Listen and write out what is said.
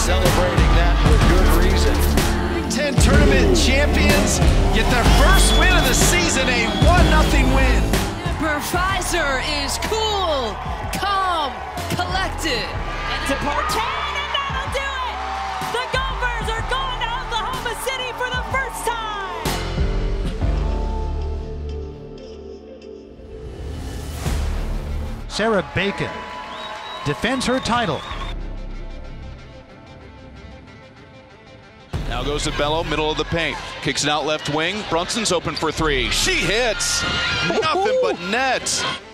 celebrating that with good reason. Big Ten tournament champions get their first win of the season, a 1-0 win. Pfizer is cool, calm, collected. And to Partain, and that'll do it! The Gophers are going to Oklahoma City for the first time! Sarah Bacon defends her title. Now goes to Bello, middle of the paint. Kicks it out left wing. Brunson's open for three. She hits. Nothing but net.